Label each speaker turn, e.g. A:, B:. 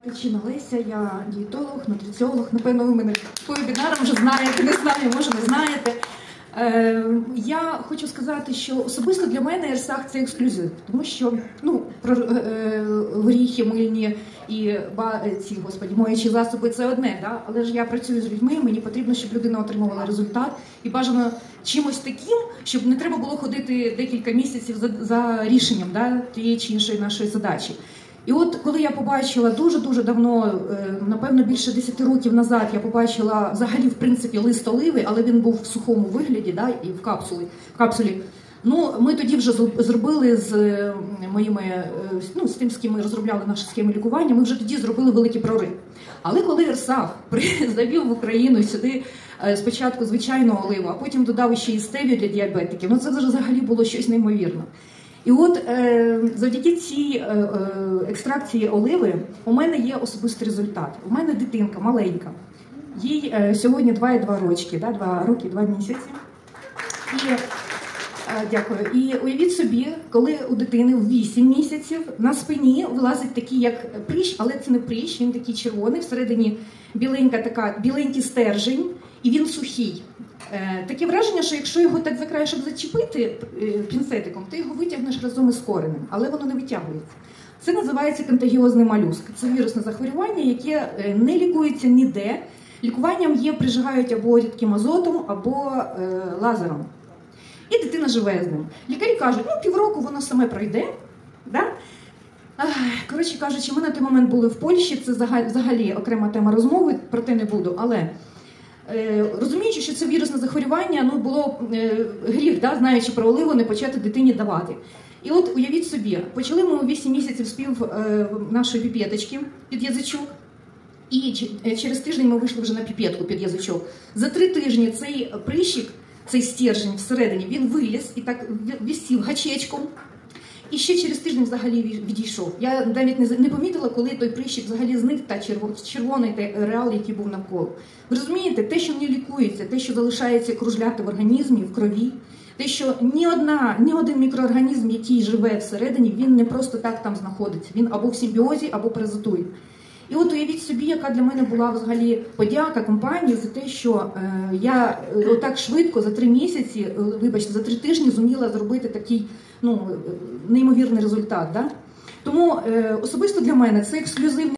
A: Чина Леся, я дієтолог, нутриціолог. Напевно, ви мене по вебінарам вже знаєте, не знаю, може не знаєте. Я хочу сказати, що особисто для мене Ерсах – це ексклюзив, тому що про горіхи мильні і ці, моючі засоби – це одне, да? Але ж я працюю з людьми, мені потрібно, щоб людина отримувала результат і бажано чимось таким, щоб не треба було ходити декілька місяців за рішенням, да, тієї чи іншої нашої задачі. І от коли я побачила дуже-дуже давно, напевно більше 10 років назад, я побачила взагалі в принципі лист оливи, але він був в сухому вигляді, да, і в капсулі. Ми тоді вже зробили з моїми, з тим, з ким ми розробляли наші схеми лікування, ми вже тоді зробили великий прорив. Але коли Ерсах завів в Україну сюди спочатку звичайну оливу, а потім додав ще і стевію для діабетиків, це взагалі було щось неймовірне. І от завдяки цій екстракції оливи у мене є особистий результат. У мене дитинка маленька, їй сьогодні 2,2 рочки, 2 роки, 2 місяці. Дякую. І уявіть собі, коли у дитини в 8 місяців на спині вилазить такий як прищ, але це не прищ, він такий червоний, всередині біленький стержень, і він сухий. Таке враження, що якщо його так за край, щоб зачепити пінцетиком, ти його витягнеш разом із коренем, але воно не витягується. Це називається контагіозний молюск. Це вірусне захворювання, яке не лікується ніде. Лікуванням прижигають або рідким азотом, або лазером. І дитина живе з ним. Лікарі кажуть, півроку воно саме пройде. Да? Коротше кажучи, ми на той момент були в Польщі, це взагалі окрема тема розмови, про те не буду, але розуміючи, що це вірусне захворювання, було гріх, да, знаючи про оливу, не почати дитині давати. І от уявіть собі, почали ми у 8 місяців спів нашої піпеточки під язичок, і через тиждень ми вийшли вже на піпетку під язичок. За 3 тижні цей прищик, цей стержень всередині, він виліз і так висів гачечком. І ще через тиждень взагалі відійшов. Я навіть не помітила, коли той прищик взагалі зник, та червоний реал, який був навколо. Ви розумієте, те, що не лікується, те, що залишається кружляти в організмі, в крові, те, що ні один мікроорганізм, який живе всередині, він не просто так там знаходиться. Він або в симбіозі, або паразитує. І от уявіть собі, яка для мене була взагалі подяка компанії за те, що я отак швидко, за 3 місяці, вибачте, за 3 тижні зуміла зробити такий неймовірний результат. Да? Тому особисто для мене це ексклюзивний